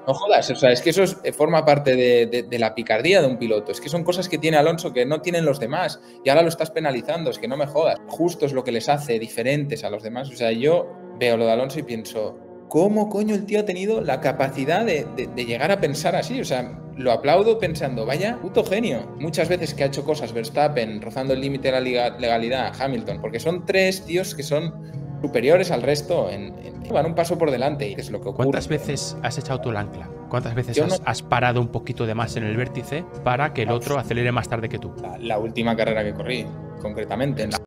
No jodas, o sea, es que eso forma parte de la picardía de un piloto. Es que son cosas que tiene Alonso que no tienen los demás y ahora lo estás penalizando, es que no me jodas. Justo es lo que les hace diferentes a los demás. O sea, yo veo lo de Alonso y pienso, ¿cómo coño el tío ha tenido la capacidad de llegar a pensar así? O sea, lo aplaudo pensando, vaya puto genio. Muchas veces que ha hecho cosas Verstappen rozando el límite de la legalidad, Hamilton, porque son tres tíos que son superiores al resto, van un paso por delante, y es lo que ocurre. ¿Cuántas veces has echado tú el ancla? ¿Cuántas veces Yo no- has parado un poquito de más en el vértice para que el otro acelere más tarde que tú? La última carrera que corrí, concretamente,